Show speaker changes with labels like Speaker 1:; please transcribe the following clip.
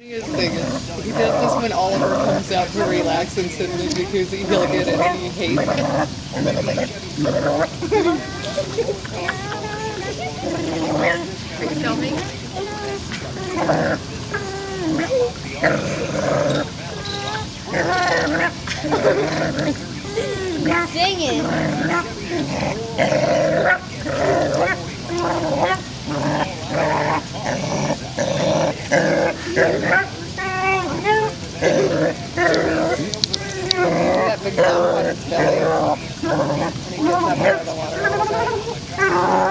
Speaker 1: Funniest thing is he does this when Oliver comes out to relax and sit in the jacuzzi. He'll get it and he hates it.
Speaker 2: Are you filming? Singing.
Speaker 1: That big bump on its belly. And he gets up out of the water.